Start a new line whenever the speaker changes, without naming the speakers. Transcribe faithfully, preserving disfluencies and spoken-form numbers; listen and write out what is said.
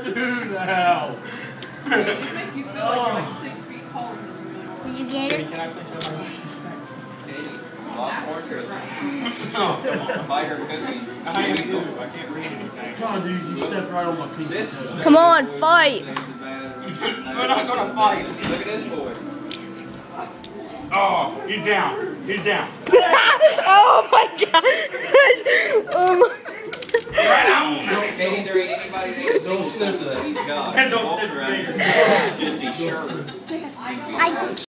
do now?
These make you feel like you're like six feet taller than you really are.
Did you get it?
Can I please have my glasses back?
Massacre right now.
Oh, come on.
Buy her cookie.
I do. I can't read anything.
Come on, dude, you stepped right on my pinky toe.
Come on, fight.
We're not gonna fight.
Look at this boy.
Oh, he's down. He's down.
Oh my gosh. Oh my.
Right on.
Maybe there ain't anybody that
Don't sniff
that
that.
he's got.
Don't
Walks
sniff
around
fingers.
his- Just his shirt.
I